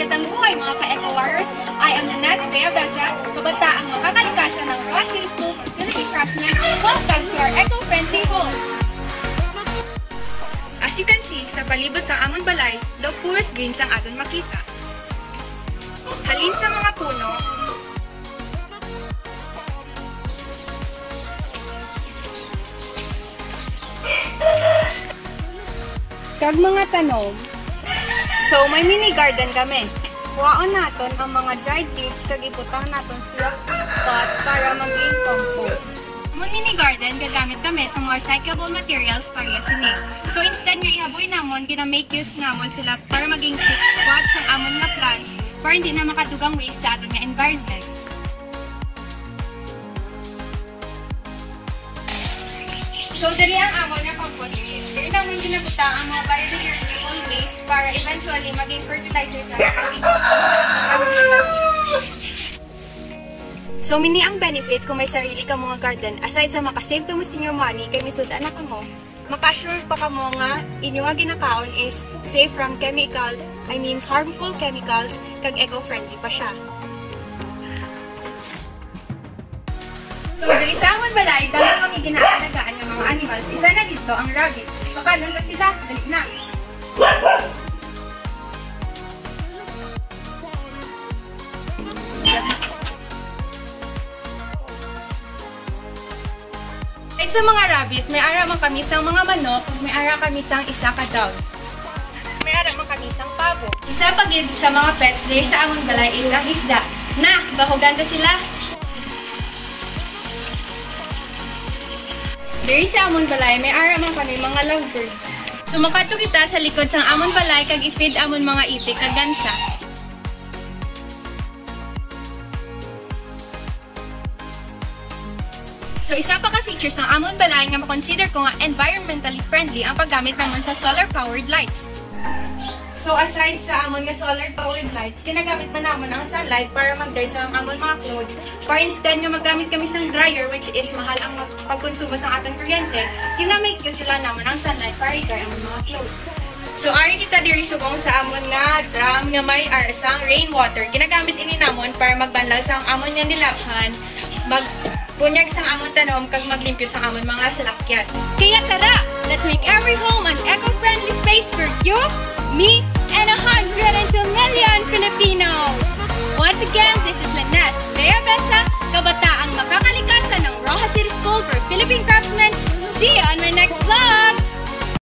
Magandang buhay mga ka-Eco Warriors! I am Lynette Bea Besa, kabataang makakalikasan ng Rojas City School for Philippine Craftsmen. Welcome to our eco-friendly home! As you can see, sa palibot sa amon balay, the forest greens ang aton makita. Halin sa mga puno, kag mga tanom. So, may mini garden kami. Kuhaon naton ang mga dried leaves kag ibutang naton sa pot para maging compost. Ang mini garden, gagamit kami sa mga recyclable materials para sini. So, instead nga ihaboy namon, gina-make use namon sila para maging thick pots ang amon nga plants para hindi na makadugang waste sa aton nga environment. So, dali ang amon nga compost pit. Dali namin ginabuta ang mga biodegradable waste para eventually maging fertilizer sa ating So, mini ang benefit kung may sarili ka mga garden. Aside sa makasave to mo senior money, kay misudan na ka mo, makasure pa ka mo nga inyo nga ginakaon is safe from chemicals, harmful chemicals, kag eco-friendly pa siya. So, dali sa amon balay, dahil kami ginaalagaan ng mga animals, isa na dito ang rabbit. Pakalan na sila, dali na! At sa mga rabbit, may ara man kami sang mga manok, may ara kami sang isa ka dog. May ara man kami sang pabo. Isa pagid sa mga pets dali sa amon balay is ang isda. Na, bahuganda sila! Diri sa amon balay, may ara man kami mga lovebirds. So makato kita sa likod sang amon balay kag i-feed amon mga itik kag gansa. So isa pa ka features ng amon balay nga makonsider ko nga environmentally friendly ang paggamit namon sa solar-powered lights. So aside sa amon nga solar-powered lights, ginagamit pa namon ang sunlight para mag-dry sa amon mga clothes. For instead nga magamit kami sang dryer which is mahal ang pagkonsumo sa atong kuryente, ginamit ko sila namon ang sunlight para i-dry amon mga clothes. So ari kita diri subong sa amon nga drum nga may sang rainwater. Ginagamit ini namon para magbanlaw sa amon nga nilaphan, magbunyag sang amon tanom kag maglimpyo sang amon mga salakyan. Kaya tara, let's make every home an eco-friendly space for you, me, and 102 million Filipinos! Once again, this is Lynette Bea Besa, kabataang makakalikasan ng Rojas City School for Philippine Craftsmen. See you on